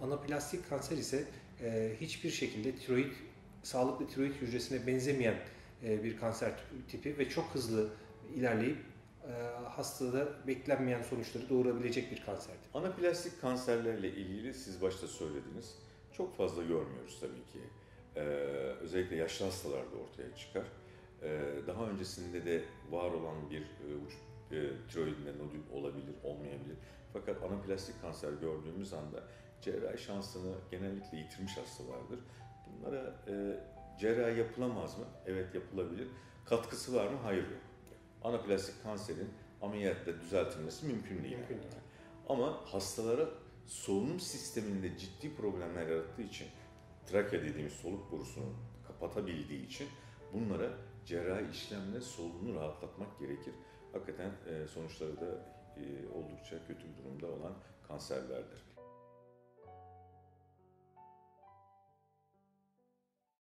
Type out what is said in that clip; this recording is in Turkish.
Anaplastik kanser ise hiçbir şekilde sağlıklı tiroid hücresine benzemeyen bir kanser tipi ve çok hızlı ilerleyip hastada beklenmeyen sonuçları doğurabilecek bir kanser tipi. Anaplastik kanserlerle ilgili siz başta söylediniz. Çok fazla görmüyoruz tabii ki. Özellikle yaşlı hastalarda ortaya çıkar. Daha öncesinde de var olan bir tiroidinde nodül olabilir, olmayabilir. Fakat anaplastik kanser gördüğümüz anda cerrahi şansını genellikle yitirmiş hastalardır. Bunlara cerrahi yapılamaz mı? Evet, yapılabilir. Katkısı var mı? Hayır, yok. Anaplastik kanserin ameliyatla düzeltilmesi mümkün değil. Mümkün değil. Ama hastalara solunum sisteminde ciddi problemler yarattığı için, trakea dediğimiz soluk borusunu kapatabildiği için bunlara cerrahi işlemle solunumunu rahatlatmak gerekir. Hakikaten sonuçları da oldukça kötü bir durumda olan kanserlerdir.